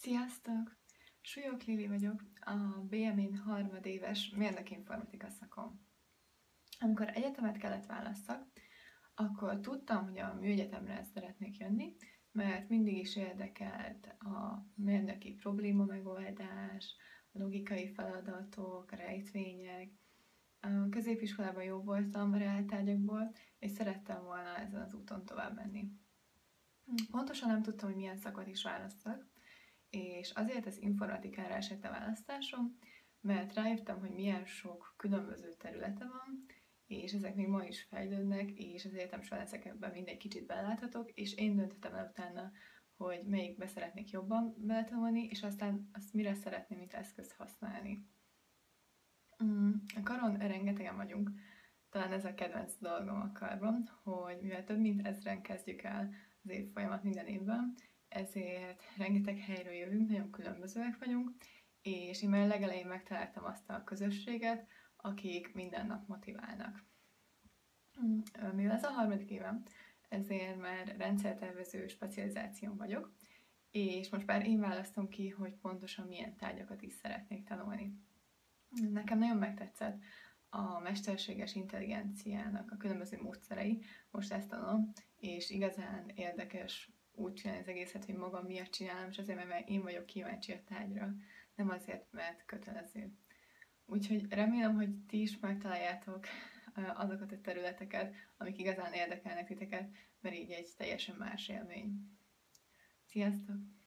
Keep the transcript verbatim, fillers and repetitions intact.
Sziasztok! Súlyog Lili vagyok, a bé em én harmadéves mérnöki informatika szakon. Amikor egyetemet kellett válasszak, akkor tudtam, hogy a műegyetemre szeretnék jönni, mert mindig is érdekelt a mérnöki probléma megoldás, a logikai feladatok, a rejtvények. A középiskolában jó voltam a reáltárgyakból, és szerettem volna ezen az úton tovább menni. Pontosan nem tudtam, hogy milyen szakot is választak, és azért az informatikára esett a választásom, mert rájöttem, hogy milyen sok különböző területe van, és ezek még ma is fejlődnek, és az egyetem során ezekben mindegy kicsit beláthatok, és én döntöttem el utána, hogy melyikbe szeretnék jobban beletanulni, és aztán azt mire szeretném, mint eszközt használni. A karon rengetegen vagyunk, talán ez a kedvenc dolgom a karban, hogy mivel több mint ezren kezdjük el az évfolyamat minden évben, ezért rengeteg helyről jövünk, nagyon különbözőek vagyunk, és én már legelején megtaláltam azt a közösséget, akik minden nap motiválnak. Mivel ez a harmadik évem, ezért már rendszertervező specializáción vagyok, és most már én választom ki, hogy pontosan milyen tárgyakat is szeretnék tanulni. Nekem nagyon megtetszett a mesterséges intelligenciának a különböző módszerei, most ezt tanulom, és igazán érdekes úgy csinálni az egészet, hogy magam miatt csinálom, és azért, mert én vagyok kíváncsi a tárgyra, nem azért, mert kötelező. Úgyhogy remélem, hogy ti is megtaláljátok azokat a területeket, amik igazán érdekelnek titeket, mert így egy teljesen más élmény. Sziasztok!